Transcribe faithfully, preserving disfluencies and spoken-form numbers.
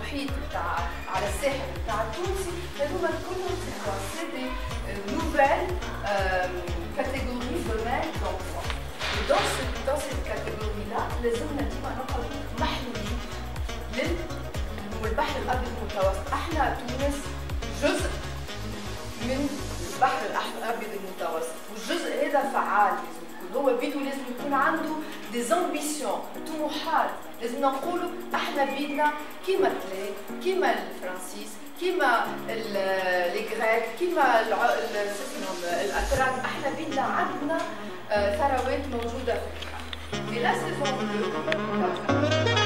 المحيط بتاع على الساحل بتاع التونسي، هذوما كلهم سي دي نوفيل كاتيجوري فيميل دومفوا. ودون دون سيت كاتيجوري لا لازمنا ديما نقعدوا محلولين لل والبحر الابيض المتوسط. احنا تونس جزء من البحر الابيض المتوسط، والجزء هذا فعال لازم يكون، هو بيدو لازم يكون عنده دي زامبيسيون، طموحات. لازم نقولوا احنا بيدنا كيما تلاي، كيما الفرنسيس، كيما الجريك، كيما الاتراك، احنا بيدنا عندنا ثروات موجوده في البحر. في لا سيزون